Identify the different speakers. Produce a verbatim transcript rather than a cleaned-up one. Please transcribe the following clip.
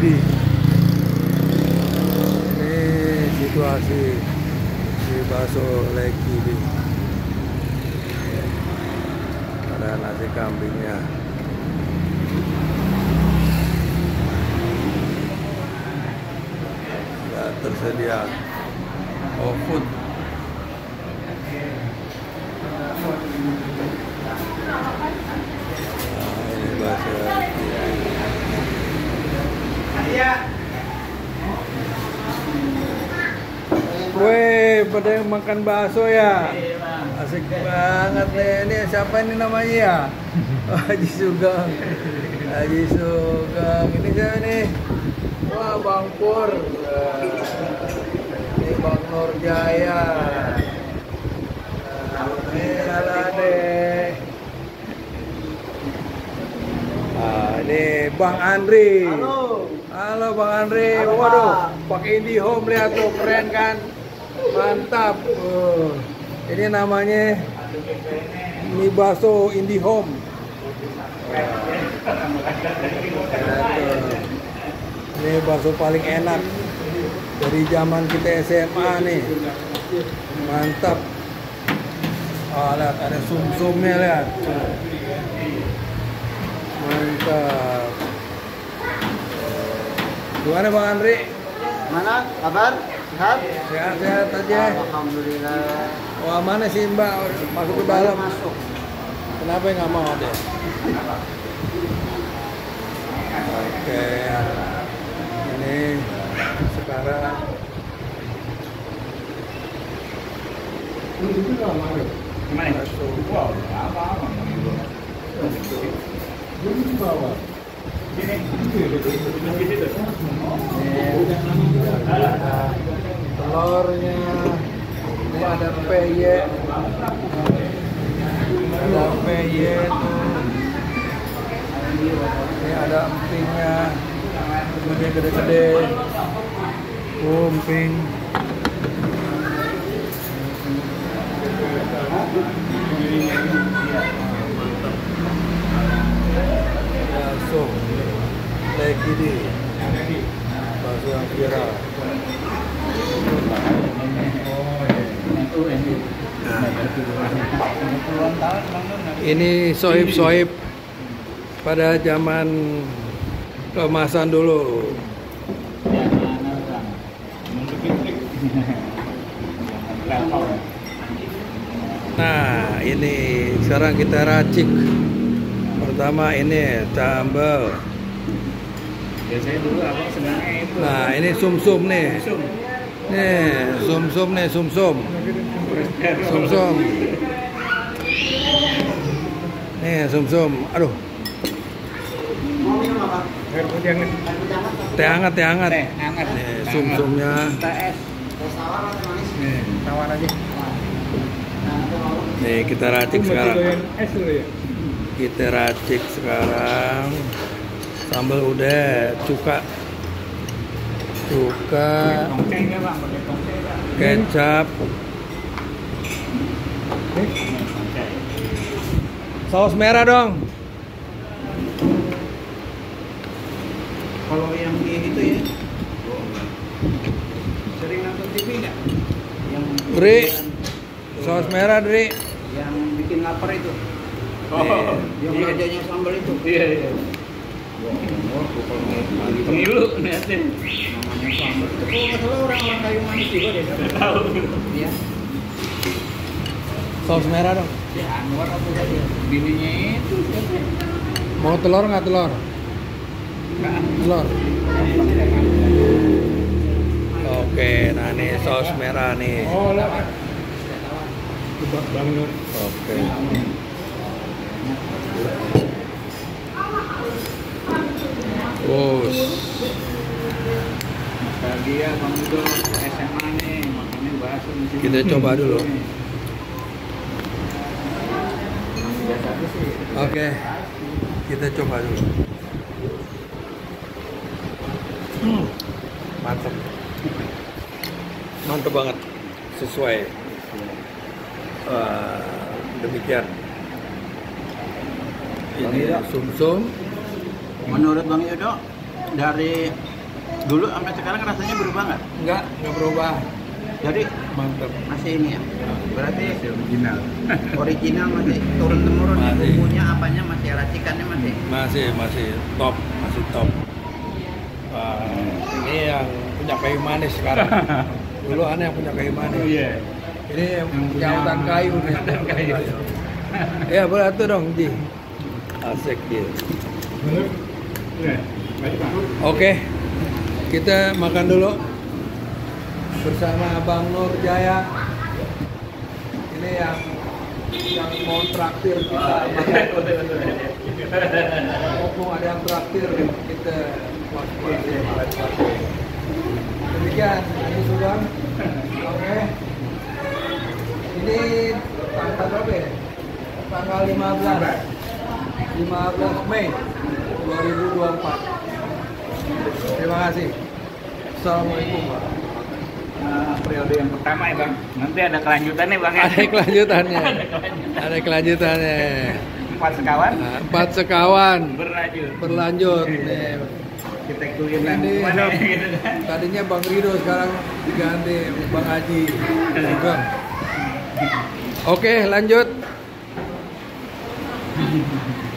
Speaker 1: Kidi. Ini situasi di bakso Lek Kidi. Ada nasi kambingnya. Tidak tersedia oh food. Nah, ini bakso Lek Kidi. Weh, pada yang makan bakso ya? Asik banget nih. Ini siapa ini namanya ya? Oh, Haji Sugeng. Haji Sugeng. Ini siapa nih? Wah, Bang Pur. Ini Bang Nurjaya. Ini Alade. Nah, ini Bang Andri.
Speaker 2: Halo.
Speaker 1: Halo Bang Andri.
Speaker 2: Halo,
Speaker 1: Waduh,
Speaker 2: Pak.
Speaker 1: pakai IndiHome lihat tuh, keren kan? Mantap. Uh, ini namanya mie bakso IndiHome. Ini bakso paling enak dari zaman kita S M A nih. Mantap. Oh, lihat ada sum-sumnya, lihat. Mantap. Gimana Bang Andri?
Speaker 2: Mana kabar? Sehat?
Speaker 1: Sehat-sehat aja.
Speaker 2: Alhamdulillah.
Speaker 1: Wah, mana sih Mbak? Masuk ke dalam.
Speaker 2: Masuk.
Speaker 1: Kenapa nggak mau deh? Oke. Ini sekarang.
Speaker 3: Gimana? Wow, apa-apa.
Speaker 1: Ada telurnya, ini ada peye, ada peye tuh, ini ada empingnya, empingnya gede-gede, oh, emping. Bakso Lek Kidi, bakso yang viral. Ini sohib-sohib pada zaman keemasan dulu. Nah, ini sekarang kita racik. Pertama ini sambal.
Speaker 3: Biasanya dulu abang senangnya itu.
Speaker 1: Nah, ini sumsum nih. Nih, sumsum nih, sumsum. Sumsum. Nih, sumsum. Aduh.
Speaker 2: Mau minum apa?
Speaker 3: Air putih hangat.
Speaker 2: Air putih hangat?
Speaker 1: Teh hangat, teh hangat.
Speaker 3: Teh hangat.
Speaker 1: Nih, sumsumnya.
Speaker 3: Teh es.
Speaker 2: Teh tawar atau manis?
Speaker 3: Nih, tawar aja.
Speaker 1: Nih, kita racik sekarang.
Speaker 3: Es dulu ya.
Speaker 1: Kita racik sekarang. Sambal udah, cuka. Cuka,
Speaker 3: Tongceng ya bang, pakai tongceng bang.
Speaker 1: kecap, saus merah dong.
Speaker 3: Kalau yang di itu ya, sering nonton T V nggak? Yang
Speaker 1: Dri, saus merah Dri.
Speaker 3: yang bikin lapar itu.
Speaker 1: Oh,
Speaker 3: Yang rajanya sambal itu. Iya iya. Pengilu niatin. Namanya sambal itu. Kalau nggak salah orang-orang kayu manis juga deh. Tahu. Iya.
Speaker 1: Saus merah dong.
Speaker 3: Ya Anwar apa tadi? Bininya itu siapa?
Speaker 1: Mau telur nggak telur?
Speaker 3: Nggak.
Speaker 1: Telur. Oke, nah ini saus merah nih.
Speaker 3: Oh lah. Bang Nur.
Speaker 1: Oke. Bos.
Speaker 3: Nostalgia Bang Udo S M A nih, makanya bahas di sini.
Speaker 1: Kita coba dulu. Oke, kita coba dulu. Hmm, mantap, mantap banget, sesuai. Uh, demikian. Ini sumsum.
Speaker 2: Menurut Bang Yudo, dari
Speaker 3: Dulu sampai sekarang rasanya berubah nggak?
Speaker 1: Enggak, enggak berubah.
Speaker 3: Jadi
Speaker 1: Mantap.
Speaker 3: masih ini ya. Berarti
Speaker 4: original.
Speaker 3: original masih turun temurun nih,
Speaker 1: Masih.
Speaker 3: bumbunya apanya masih, racikannya masih.
Speaker 1: Masih, masih top, masih top. Wah, ini yang punya kayu manis sekarang. Dulu aneh yang punya kayu manis.
Speaker 4: Iya.
Speaker 1: Ini yang
Speaker 4: Yang
Speaker 1: punya
Speaker 4: punya
Speaker 1: hutan kayu nih.
Speaker 4: hutan kayu.
Speaker 1: Ya, berat tuh dong, Ji. Asik Ji.
Speaker 4: Iya. Baik, Pak.
Speaker 1: Oke, kita makan dulu bersama Bang Nur Jaya. Ini yang yang mau traktir kita makan. Mau ada yang traktir kita puas-puas. Demikian, ini sudah. Oke. Ini tanggal berapa ya? Tanggal lima belas. lima belas Mei dua ribu dua puluh empat. Terima kasih. Assalamualaikum, Pak.
Speaker 4: Nah, periode yang pertama ya Bang. Nanti ada kelanjutannya Bang.
Speaker 1: Ada kelanjutannya. Ada kelanjutannya.
Speaker 4: Empat sekawan.
Speaker 1: Nah, empat sekawan
Speaker 4: Berlanjut.
Speaker 1: berlanjut. Nih.
Speaker 4: Kita kuliner
Speaker 1: Ini
Speaker 4: mana gitu kan.
Speaker 1: tadinya Bang Rido, sekarang diganti Bang Haji. Sugeng. Oke, lanjut.